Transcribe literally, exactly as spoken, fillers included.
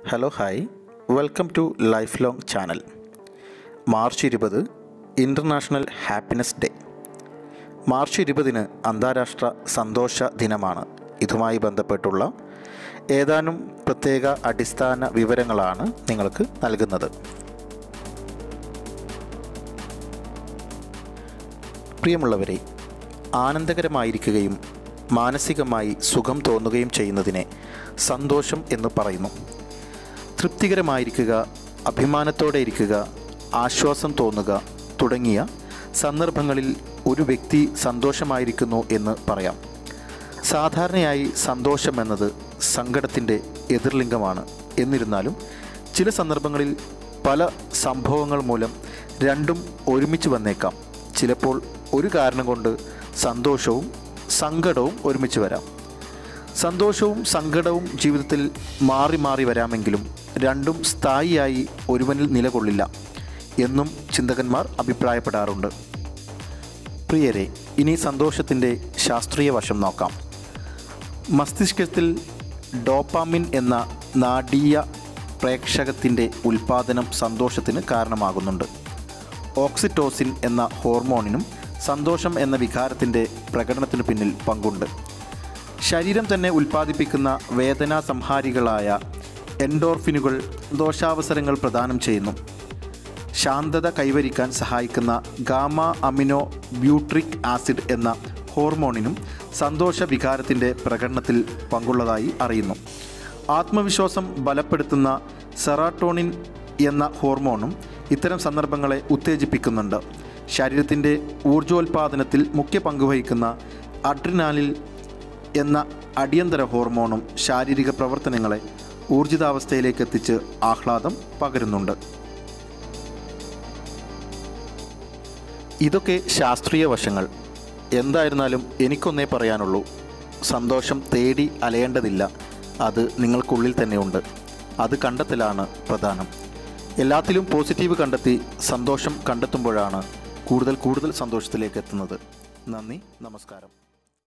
Hello hi welcome to life long channel. March ഇരുപത് international happiness day. March ഇരുപതിന് അന്താരാഷ്ട്ര സന്തോഷ ദിനമാണ്. ഇതുമായി ബന്ധപ്പെട്ടുള്ള ഏതാനും പ്രത്യേക അടിസ്ഥാന വിവരങ്ങളാണ് നിങ്ങൾക്ക് നൽകുന്നത്. പ്രിയമുള്ളവരെ, ആനന്ദകരമായിരിക്കുകയും മാനസികമായി സുഖം തോന്നുകയും ചെയ്യുന്നതിനെ സന്തോഷം എന്ന് പറയുന്നു. തൃപ്തികരമായിരിക്കുക, അഭിമാനത്തോടെ ഇരിക്കുക, ആശ്വാസം തോന്നുക തുടങ്ങിയ സന്ദർഭങ്ങളിൽ ഒരു വ്യക്തി സന്തോഷമായിരിക്കുന്നു എന്ന് പറയാം. സാധാരണയായി സന്തോഷം എന്നത് സങ്കടത്തിൻ്റെ എതിർലിംഗമാണ്. എന്നിരുന്നാലും ചില സന്ദർഭങ്ങളിൽ പല സംഭവങ്ങൾ മൂലം രണ്ടും ഒരുമിച്ച് വന്നേക്കാം. ചിലപ്പോൾ ഒരു കാരണം കൊണ്ട് സന്തോഷവും സങ്കടവും ഒരുമിച്ച് വരാം. സന്തോഷവും സങ്കടവും ജീവിതത്തിൽ മാറി മാറി വരാമെങ്കിലും രണ്ടും സ്ഥായിയായി ഒരുവനിൽ നിലകൊള്ളില്ല എന്നും ചിന്തകന്മാർ അഭിപ്രായപ്പെടാറുണ്ട്. പ്രിയരെ, ഇനി സന്തോഷത്തിൻ്റെ ശാസ്ത്രീയ വശം നോക്കാം. മസ്തിഷ്കത്തിൽ ഡോപ്പാമിൻ എന്ന നാഡീയ പ്രേക്ഷകത്തിൻ്റെ ഉൽപ്പാദനം സന്തോഷത്തിന് കാരണമാകുന്നുണ്ട്. ഓക്സിറ്റോസിൻ എന്ന ഹോർമോണിനും സന്തോഷം എന്ന വികാരത്തിൻ്റെ പ്രകടനത്തിനു പിന്നിൽ പങ്കുണ്ട്. ശരീരം തന്നെ ഉൽപ്പാദിപ്പിക്കുന്ന വേദനാ സംഹാരികളായ എൻഡോർഫിനുകൾ സന്തോഷാവസരങ്ങൾ പ്രദാനം ചെയ്യുന്നു. ശാന്തത കൈവരിക്കാൻ സഹായിക്കുന്ന ഗാമ അമിനോ ബ്യൂട്രിക് ആസിഡ് എന്ന ഹോർമോണിനും സന്തോഷ വികാരത്തിൻ്റെ പ്രകടനത്തിൽ പങ്കുള്ളതായി അറിയുന്നു. ആത്മവിശ്വാസം ബലപ്പെടുത്തുന്ന സെറാട്ടോണിൻ എന്ന ഹോർമോണും ഇത്തരം സന്ദർഭങ്ങളെ ഉത്തേജിപ്പിക്കുന്നുണ്ട്. ശരീരത്തിൻ്റെ ഊർജോൽപാദനത്തിൽ മുഖ്യ പങ്കുവഹിക്കുന്ന അഡ്രിനാലിൻ എന്ന അടിയന്തര ഹോർമോണും ശാരീരിക പ്രവർത്തനങ്ങളെ ഊർജിതാവസ്ഥയിലേക്ക് എത്തിച്ച് ആഹ്ലാദം പകരുന്നുണ്ട്. ഇതൊക്കെ ശാസ്ത്രീയ വശങ്ങൾ. എന്തായിരുന്നാലും എനിക്കൊന്നേ പറയാനുള്ളൂ, സന്തോഷം തേടി അലയേണ്ടതില്ല. അത് നിങ്ങൾക്കുള്ളിൽ തന്നെയുണ്ട്. അത് കണ്ടെത്തലാണ് പ്രധാനം. എല്ലാത്തിലും പോസിറ്റീവ് കണ്ടെത്തി സന്തോഷം കണ്ടെത്തുമ്പോഴാണ് കൂടുതൽ കൂടുതൽ സന്തോഷത്തിലേക്ക് എത്തുന്നത്. നന്ദി, നമസ്കാരം.